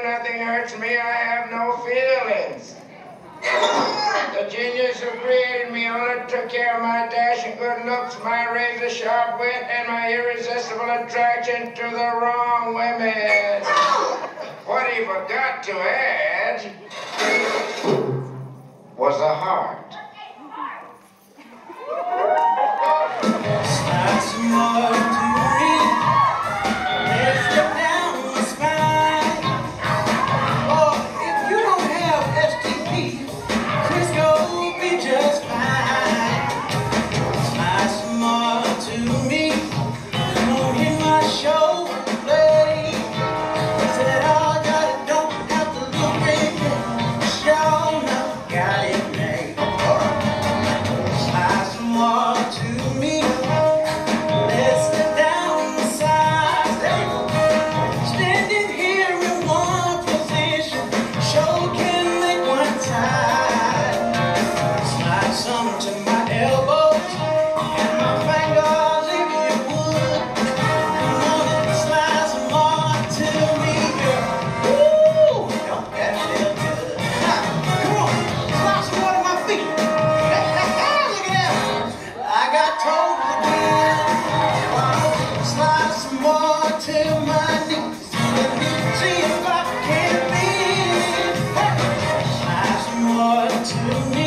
nothing hurts me. I have no feelings. The genius who created me only took care of my dashing good looks, my razor-sharp wit, and my irresistible attraction to the wrong women. What he forgot to add was a heart. To me.